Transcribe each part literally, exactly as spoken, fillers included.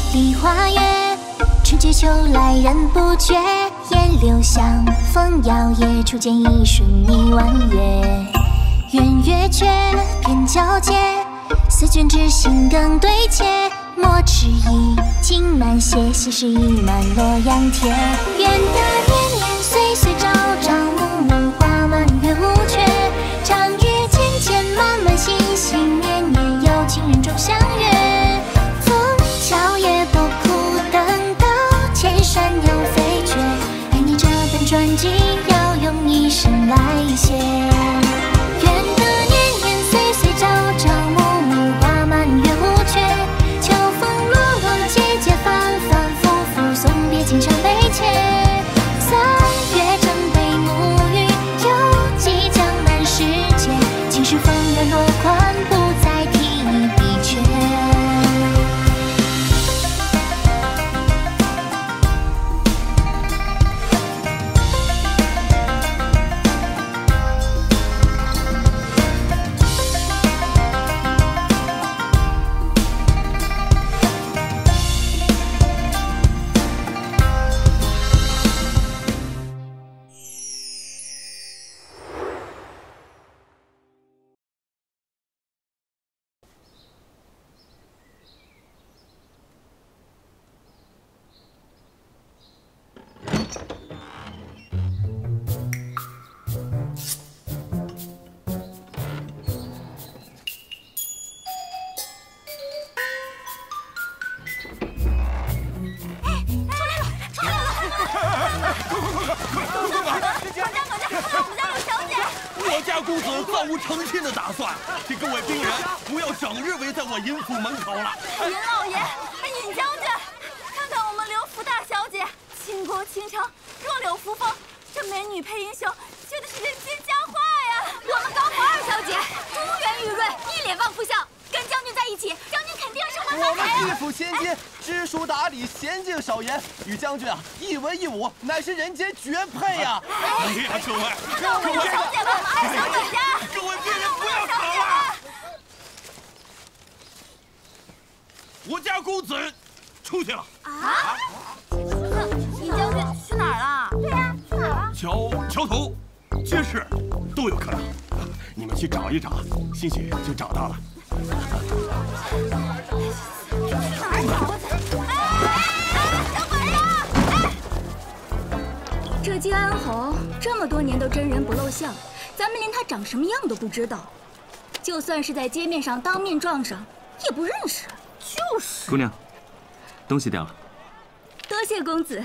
梨花月，春去秋来人不觉，烟柳香，风摇曳，初见一瞬一弯月。圆月缺，偏皎洁，思君之心更对切。莫迟疑，情满血，细事已满洛阳帖。愿得年年岁岁朝朝，暮暮花满月无缺。长月浅浅，漫漫星星，年年有情人终相约。枫桥夜不哭，等到千山鸟飞绝。愿你这般传奇，要用一生来写。愿得年年岁岁朝朝，暮暮花满月无缺。秋风落落，节节反反复复，送别今生悲切。三月正北暮雨，犹记江南世界。今时风月落款，不再提笔缺。 公子暂无成亲的打算，请各位兵人不要整日围在我尹府门口了。 尹老爷，尹将军，看看我们刘福大小姐，倾国倾城，弱柳扶风，这美女配英雄，绝对是人间佳话呀！我们高府二小姐珠圆玉润，一脸旺夫相，跟将军在一起，将军肯定是会发财啊！ 我们义府千金，知书达理，娴静少言，与将军啊一文一武，乃是人间绝配呀！ 哎呀，各位， 各位小姐们，我们二小姐家， 各位兵人不要吵了！我家公子出去了啊！尹将军去哪儿了？对呀，去哪儿了？ 桥桥头、街市都有可能，你们去找一找，兴许就找到了。 去哪儿找啊？哎哎，等会儿啊！哎， 这金安侯这么多年都真人不露相，咱们连他长什么样都不知道，就算是在街面上当面撞上，也不认识。 就是。 姑娘，东西掉了。 多谢公子。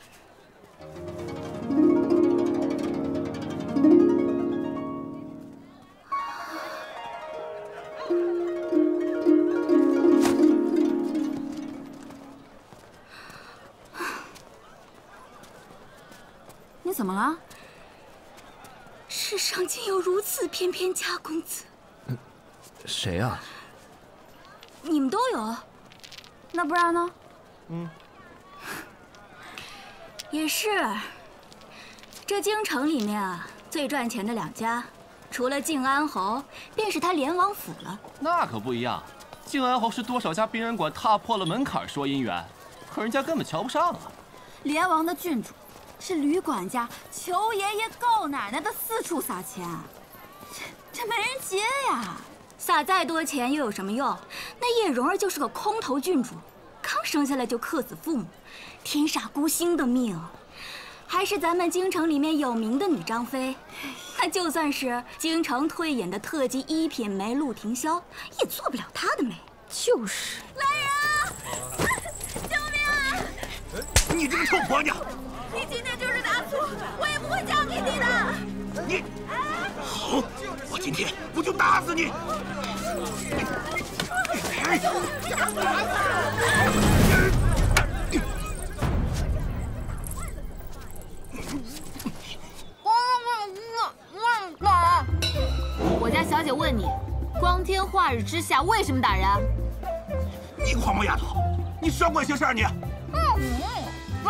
你怎么了？ 世上竟有如此翩翩佳公子！ 嗯，谁啊？ 你们都有， 那不然呢？ 嗯， 也是。这京城里面啊，最赚钱的两家，除了靖安侯，便是他连王府了。 那可不一样，靖安侯是多少家宾人馆踏破了门槛说姻缘，可人家根本瞧不上啊。 连王的郡主是吕管家求爷爷告奶奶的四处撒钱，这这没人接呀。 撒再多钱又有什么用？那叶蓉儿就是个空头郡主，刚生下来就克死父母，天煞孤星的命。还是咱们京城里面有名的女张飞，那就算是京城退隐的特级一品梅陆廷霄，也做不了她的美。 就是。来人啊！救命啊！ 你这个臭婆娘！ 你今天就是大错，我也不会嫁给你的。 你好，我今天我就打死你！ 我家小姐问你，光天化日之下为什么打人？ 你黄毛丫头，你少管闲事啊你！ 嗯嗯，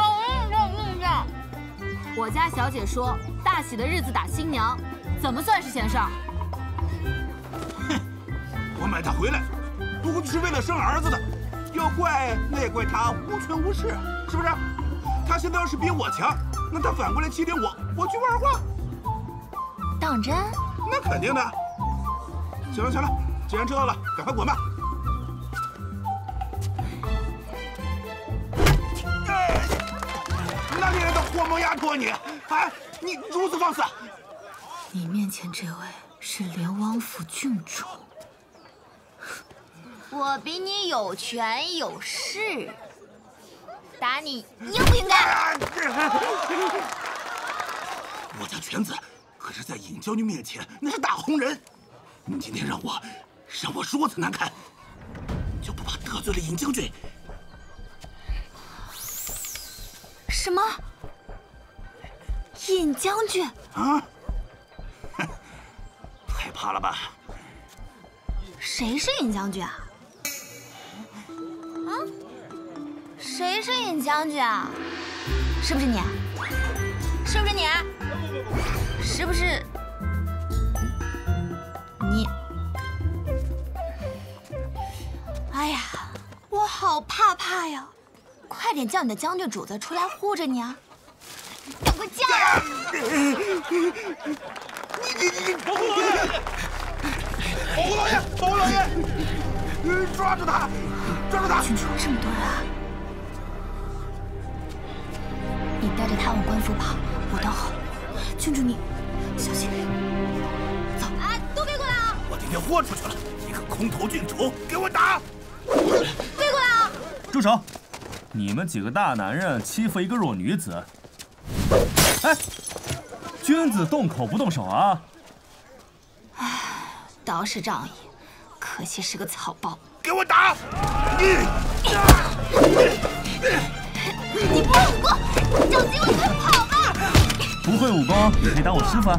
我家小姐说，大喜的日子打新娘，怎么算是闲事儿？ 哼，我买她回来，不过就是为了生儿子的。要这怪那也怪他无权无势，是不是？他现在要是比我强，那他反过来欺凌我，我去玩花。 当真？ 那肯定的。行了行了，既然知道了，赶快滚吧。哪里来的活蒙丫头你？哎，你如此放肆！ 你面前这位是连王府郡主。 我比你有权有势，打你应不应该？ 我家犬子可是在尹将军面前那是大红人，你今天让我让我说辞难堪，就不怕得罪了尹将军？ 什么？尹将军？ 啊？害怕了吧？ 谁是尹将军啊？ 啊？谁是尹将军啊？ 是不是你？ 是不是你？是不是你？哎呀，我好怕怕呀！快点叫你的将军主子出来护着你啊！ 赶快叫啊！ 你你你！保护老爷！保护老爷！保护老爷！抓住他！抓住他！ 郡主，这么多人啊！你带着他往官府跑，我等好。郡主你小心。走！ 啊，都别过来啊！ 我今天豁出去了，一个空头郡主，给我打！ 别过来啊！ 住手！你们几个大男人欺负一个弱女子，哎，君子动口不动手啊！ 唉，倒是仗义，可惜是个草包。 给我打！你你不会武功，找机会快跑吧！ 不会武功，你可以当我师傅啊！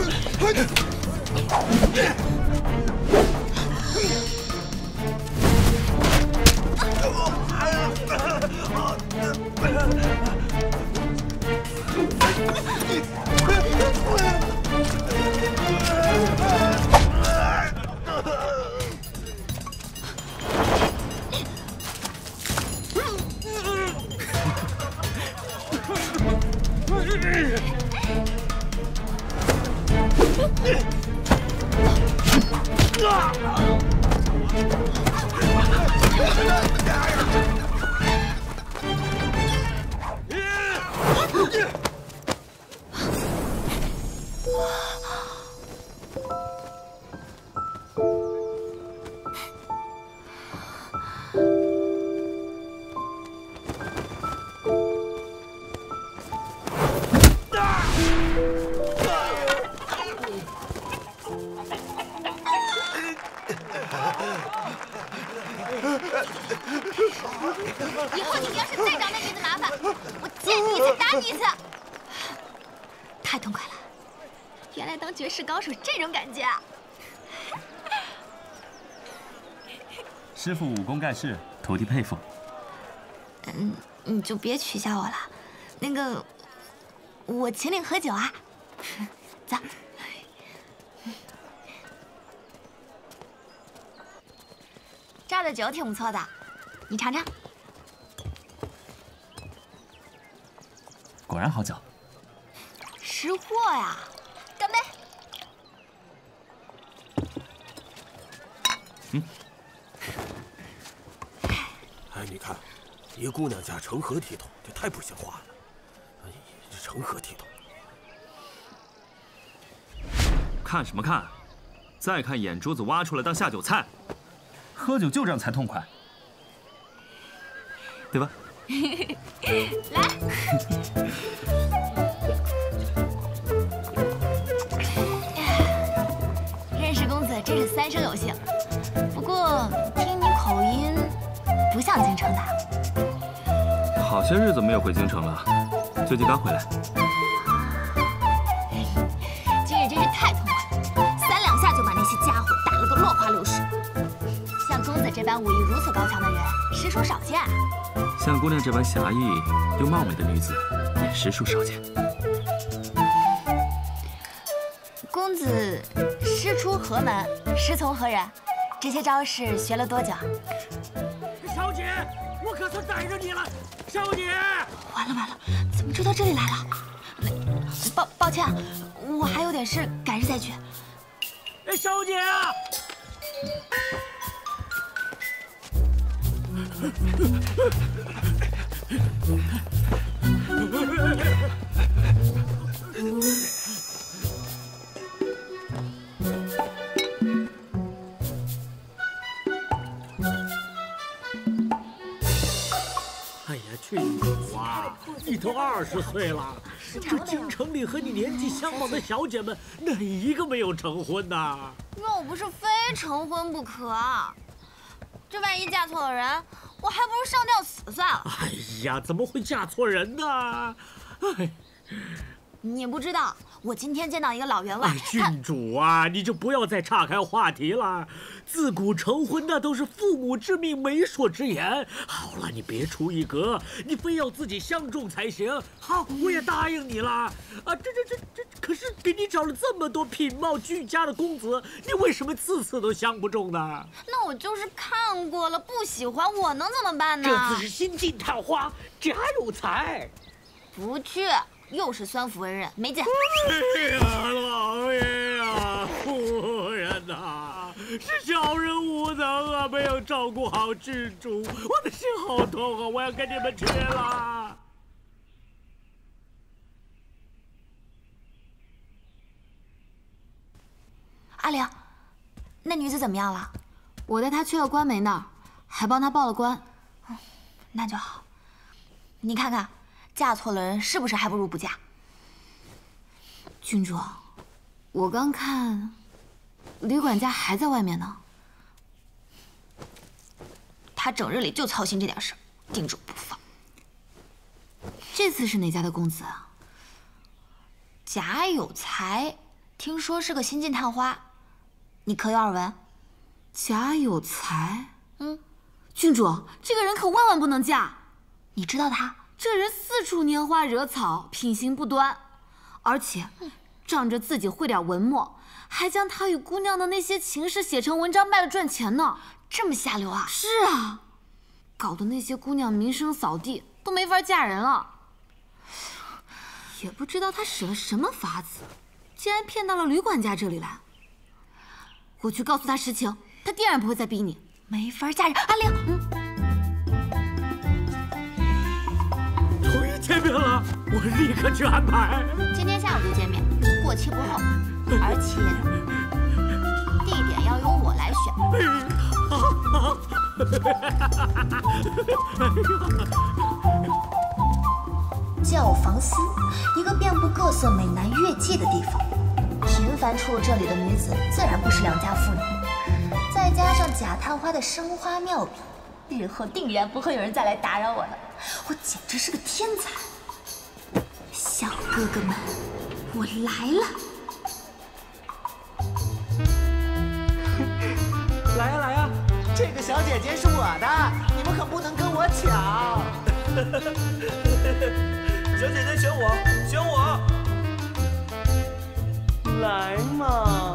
以后你要是再找那女子麻烦，我见你一次打你一次。 太痛快了！原来当绝世高手这种感觉啊！ 师傅武功盖世，徒弟佩服。 嗯，你就别取笑我了。那个，我请你喝酒啊！走。这儿的酒挺不错的，你尝尝。 果然好酒。 识货呀！干杯！ 嗯。 哎，你看，一姑娘家成何体统？这太不像话了！哎，这成何体统？ 看什么看？再看眼珠子挖出来当下酒菜。喝酒就这样才痛快，对吧？ 来。 认识公子真是三生有幸。不过听你口音，不像京城的。 好些日子没有回京城了，最近刚回来。 今日真是太痛快了，三两下就把那些家伙打了个落花流水。像公子这般武艺如此高强的人，实属少见啊。 像姑娘这般侠义又貌美的女子，也实属少见。 公子师出何门？师从何人？这些招式学了多久？ 小姐。 少姐！ 完了完了，怎么追到这里来了？抱抱歉，我还有点事，改日再去。 少姐啊！哎呀，郡主啊，你都二十岁了，这京城里和你年纪相仿的小姐们，哪一个没有成婚呐？ 若不是非成婚不可，这万一嫁错了人，我还不如上吊死算了。 哎呀，怎么会嫁错人呢？哎， 你不知道，我今天见到一个老员外， 哎，郡主啊，你就不要再岔开话题了。自古成婚那都是父母之命、媒妁之言。好了，你别出一格，你非要自己相中才行。好，我也答应你了。啊，这这这这，可是给你找了这么多品貌俱佳的公子，你为什么次次都相不中呢？ 那我就是看过了，不喜欢，我能怎么办呢？ 这次是新晋探花，假有才。 不去，又是酸腐为人，没劲。 哎呀，老爷呀，夫人呐、啊，是小人无能啊，没有照顾好郡主，我的心好痛啊！我要跟你们去了。 阿玲，那女子怎么样了？我带她去了官媒那儿，还帮她报了官。嗯，那就好。你看看，嫁错了人是不是还不如不嫁？郡主，我刚看，李管家还在外面呢。他整日里就操心这点事，盯着不放。这次是哪家的公子啊？贾有才，听说是个新晋探花，你可有耳闻？贾有才，嗯，郡主，这个人可万万不能嫁。你知道他？这人四处拈花惹草，品行不端。而且，仗着自己会点文墨，还将他与姑娘的那些情事写成文章卖了赚钱呢。这么下流啊！是啊，搞得那些姑娘名声扫地，都没法嫁人了。也不知道他使了什么法子，竟然骗到了吕管家这里来。我去告诉他实情，他定然不会再逼你，没法嫁人。阿玲， 嗯，终于见面了，我立刻去安排。 今天下午就见面，过期不候，而且地点要由我来选。 好，好。 教坊司，一个遍布各色美男乐伎的地方。频繁出入这里的女子，自然不是良家妇女。再加上贾探花的生花妙笔，日后定然不会有人再来打扰我了。我简直是个天才！小哥哥们，我来了！ 来呀来呀，这个小姐姐是我的，你们可不能跟我抢。 小姐姐选我，选我！ 来嘛！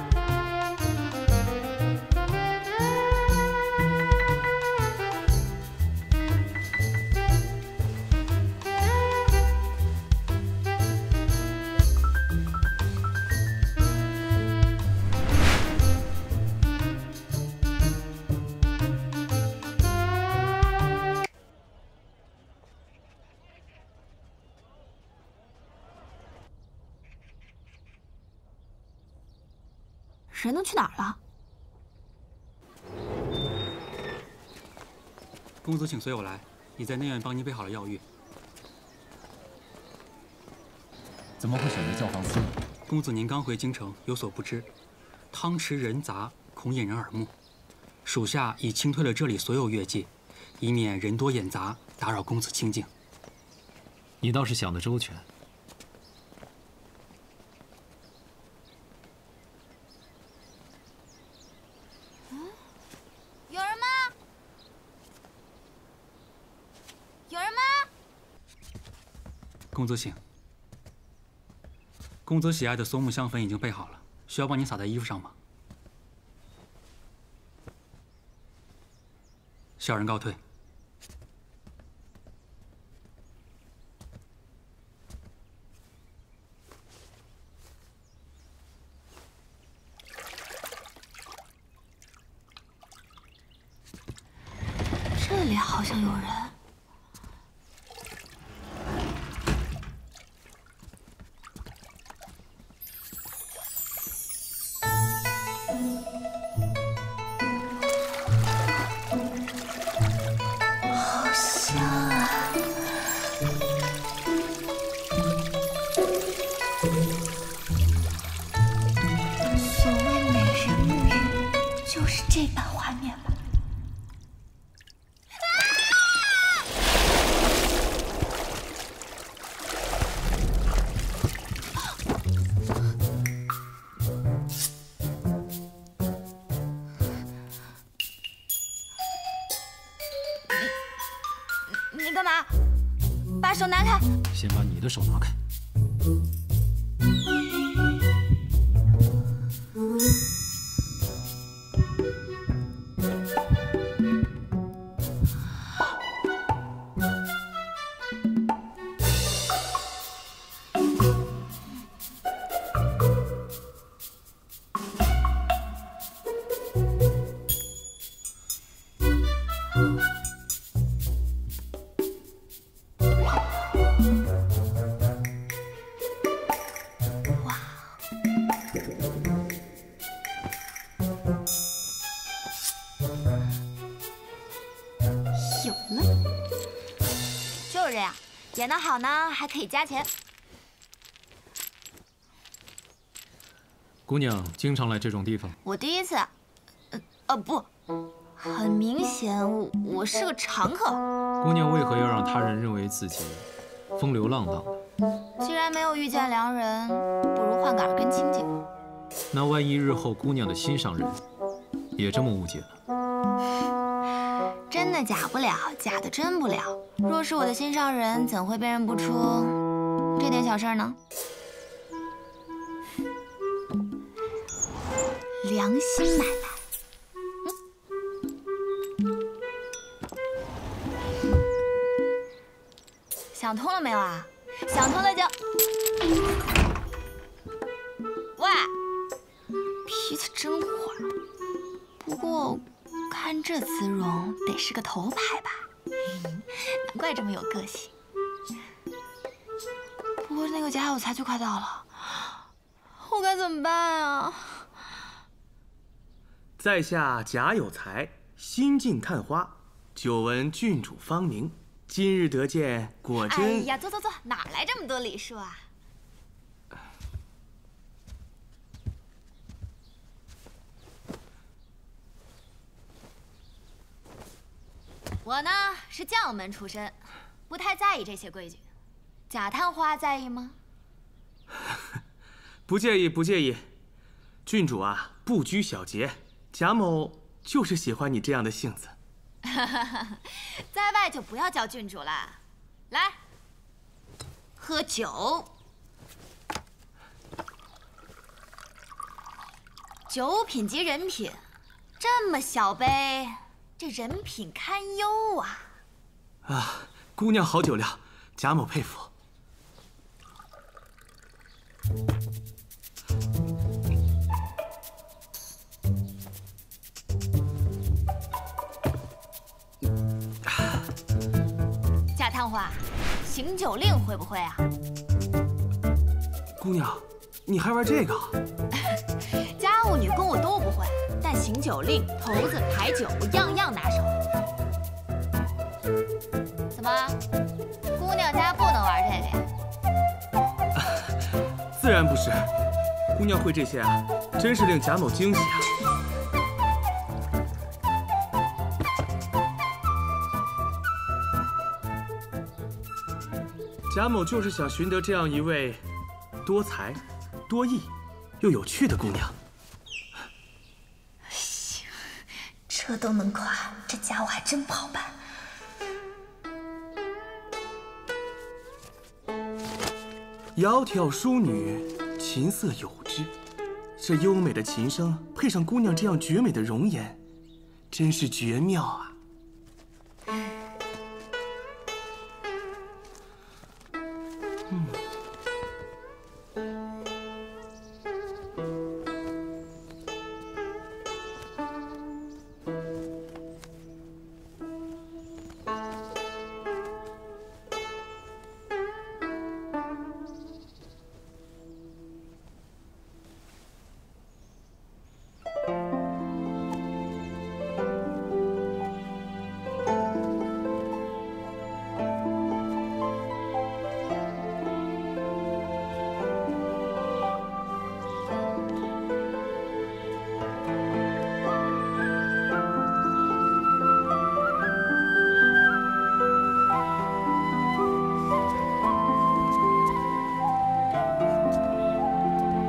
人都去哪儿了？ 公子，请随我来，已在内院帮您备好了药浴。 怎么会选择教坊司？ 公子您刚回京城，有所不知，汤池人杂，恐引人耳目。属下已清退了这里所有乐伎，以免人多眼杂，打扰公子清静。 你倒是想得周全。 有人吗？有人吗？ 公子请。公子喜爱的松木香粉已经备好了，需要帮您撒在衣服上吗？小人告退。 里好像有人。好香啊！所谓美人沐浴，就是这般画面吧。 你干嘛？把手拿开！ 先把你的手拿开。 有了，就是这样，演得好呢还可以加钱。 姑娘经常来这种地方？ 我第一次，呃呃不，很明显我我是个常客。 姑娘为何要让他人认为自己风流浪荡？ 既然没有遇见良人，不如换个耳根清净。 那万一日后姑娘的心上人也这么误解呢？ 真的假不了，假的真不了。若是我的心上人，怎会辨认不出这点小事呢？良心买卖。嗯、想通了没有啊？想通了就……喂，脾气真坏。不过。 看这姿容，得是个头牌吧？难怪这么有个性。不过那个甲午才就快到了，我该怎么办啊？ 在下贾有才，新晋探花，久闻郡主芳名，今日得见，果真…… 哎呀，坐坐坐，哪来这么多礼数啊？ 我呢是将门出身，不太在意这些规矩。贾探花在意吗？ 不介意，不介意。郡主啊，不拘小节，贾某就是喜欢你这样的性子。 在外就不要叫郡主了，来，喝酒。酒品即人品，这么小杯。 这人品堪忧啊！ 啊，姑娘好酒量，贾某佩服。 贾探花，行酒令会不会啊？ 姑娘，你还玩这个？ 家务女工我都不会。 但行酒令、骰子、牌九，我样样拿手。怎么，姑娘家不能玩这个呀？ 自然不是，姑娘会这些啊，真是令贾某惊喜啊！贾某就是想寻得这样一位多才、多艺又有趣的姑娘。 这都能夸，这家伙还真不好办。 窈窕淑女，琴瑟友之。这优美的琴声配上姑娘这样绝美的容颜，真是绝妙啊！嗯。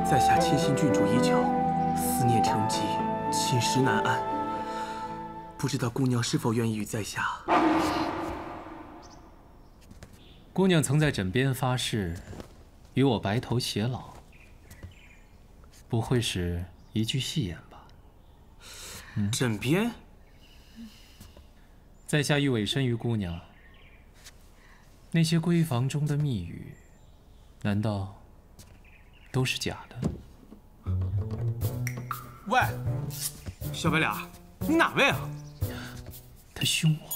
在下倾心郡主已久，思念成疾，寝食难安。不知道姑娘是否愿意与在下？ 姑娘曾在枕边发誓，与我白头偕老。不会是一句戏言吧？ 嗯、枕边？ 在下欲委身于姑娘。那些闺房中的密语，难道都是假的？ 喂，小白脸，你哪位啊？ 他凶我。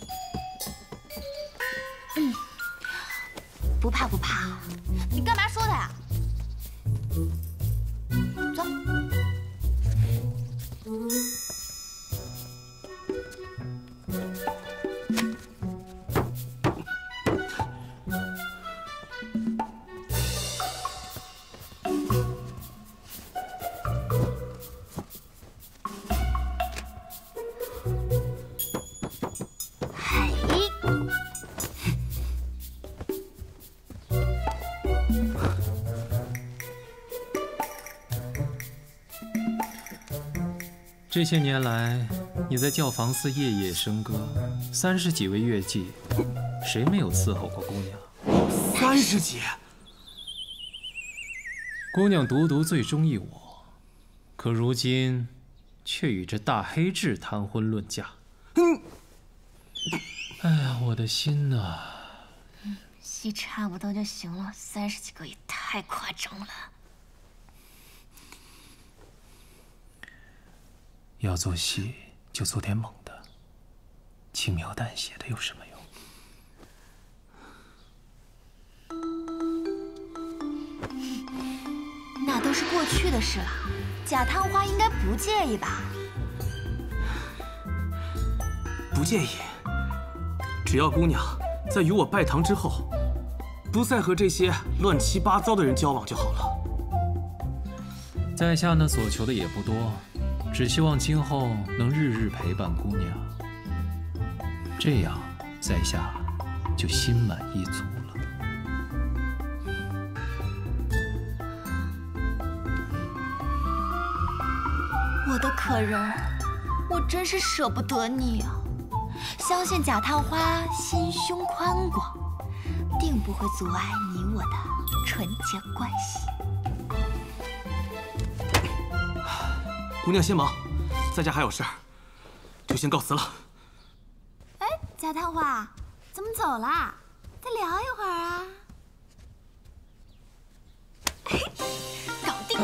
嗯，不怕不怕，你干嘛说他呀？走。 这些年来，你在教坊寺夜夜笙歌，三十几位乐妓，谁没有伺候过姑娘？ 三十几。 姑娘独独最中意我，可如今却与这大黑痣谈婚论嫁。嗯。哎呀，我的心呐！ 嗯，戏差不多就行了，三十几个也太夸张了。 要做戏就做点猛的，轻描淡写的有什么用？那都是过去的事了，贾探花应该不介意吧？ 不介意，只要姑娘在与我拜堂之后，不再和这些乱七八糟的人交往就好了。 在下呢，所求的也不多。只希望今后能日日陪伴姑娘，这样在下就心满意足了。 我的可人，我真是舍不得你啊！相信贾探花心胸宽广，定不会阻碍你我的纯洁关系。 姑娘先忙，在家还有事儿，就先告辞了。 哎，贾探花，怎么走了？再聊一会儿啊。搞定。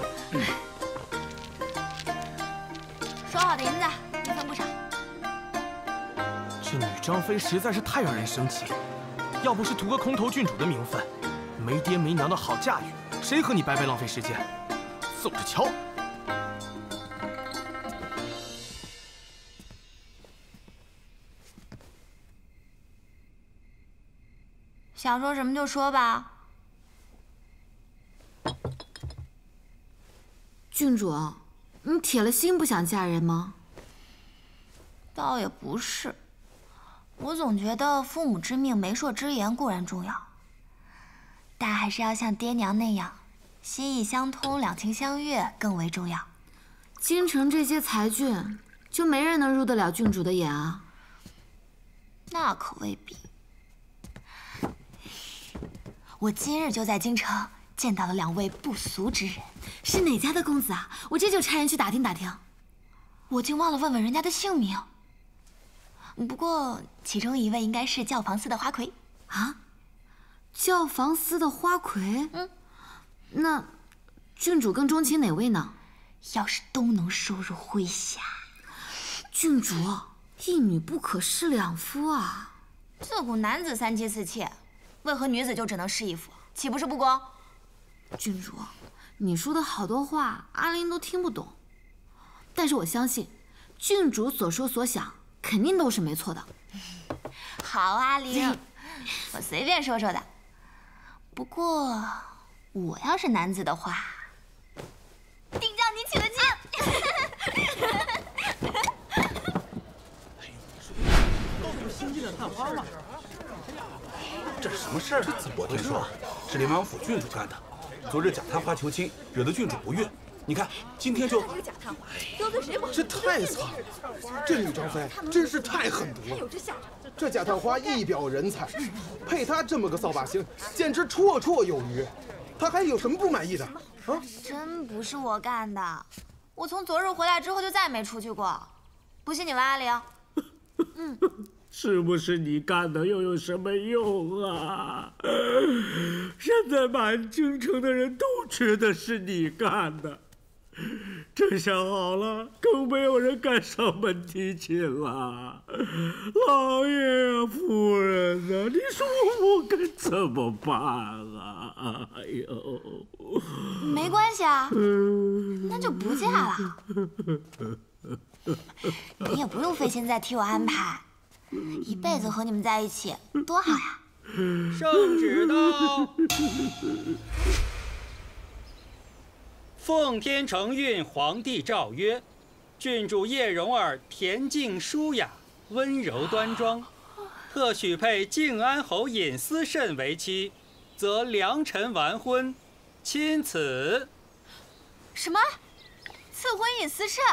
说好的银子，一分不少。 这女张飞实在是太让人生气，要不是图个空头郡主的名分，没爹没娘的好驾驭，谁和你白白浪费时间？走着瞧。 想说什么就说吧。 郡主，你铁了心不想嫁人吗？ 倒也不是，我总觉得父母之命、媒妁之言固然重要，但还是要像爹娘那样，心意相通、两情相悦更为重要。 京城这些才俊，就没人能入得了郡主的眼啊？ 那可未必。我今日就在京城见到了两位不俗之人， 是哪家的公子啊？我这就差人去打听打听。 我竟忘了问问人家的姓名。不过其中一位应该是教坊司的花魁。 啊？教坊司的花魁？嗯。那郡主更钟情哪位呢？ 要是都能收入麾下， 郡主一女不可失两夫啊。 自古男子三妻四妾。为何女子就只能侍一夫？岂不是不公？ 郡主，你说的好多话，阿玲都听不懂。但是我相信，郡主所说所想，肯定都是没错的。 好，阿玲，我随便说说的。不过，我要是男子的话，定叫你娶了亲。 都有新进的探花吗？这是什么事儿啊？我听说是林王府郡主干的， 昨日假探花求亲，惹得郡主不悦。你看，今天就这个假探花得罪谁不好？ 这太惨了！这女张飞真是太狠毒了。这假探花一表人才，配她这么个扫把星，简直绰绰有余。她还有什么不满意的？啊？ 真不是我干的，我从昨日回来之后就再也没出去过。不信你问阿玲。 嗯。是不是你干的又有什么用啊？现在满京城的人都觉得是你干的，这下好了，更没有人敢上门提亲了。老爷啊，夫人啊，你说我该怎么办啊？哎呦， 没关系啊，那就不嫁了。你也不用费心再替我安排。一辈子和你们在一起多好呀！ 圣旨到。奉天承运皇帝诏曰：郡主叶蓉儿恬静舒雅，温柔端庄，特许配靖安侯尹思慎为妻，则良辰完婚，钦此。 什么？赐婚尹思慎？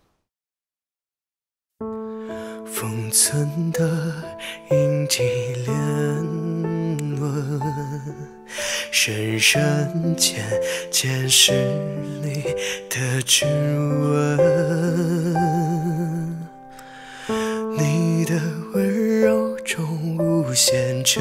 封存的印记连轮，是人间前世里的指纹。你的温柔中无限沉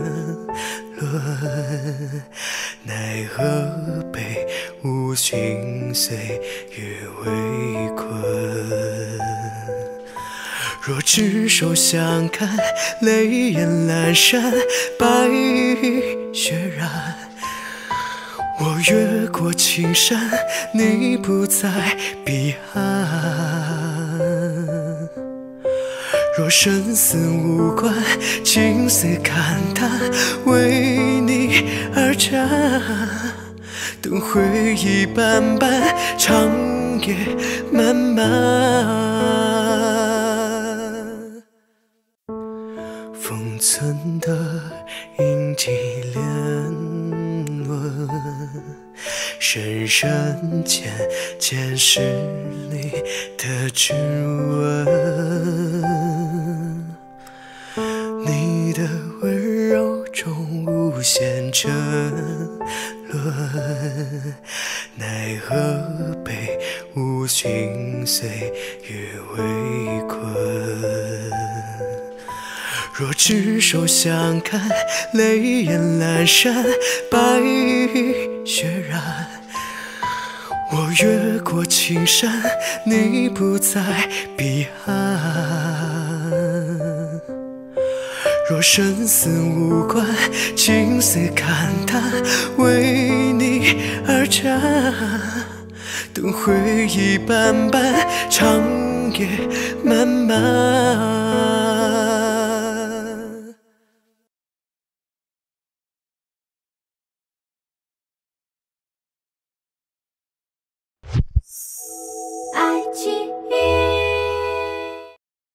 沦，奈何被无寻岁月围困。若执手相看，泪眼阑珊，白衣血染。我越过青山，你不在彼岸。若生死无关，青丝看淡，为你而战。等回忆斑斑，长夜漫漫。封存的印记连轮，是人间前世里的指纹。你的温柔中无限沉沦，奈何被无寻岁月围困。若执手相看，泪眼阑珊，白衣血染。我越过青山，你不在彼岸。若生死无关，青丝看淡，为你而战。等回忆斑斑，长夜漫漫。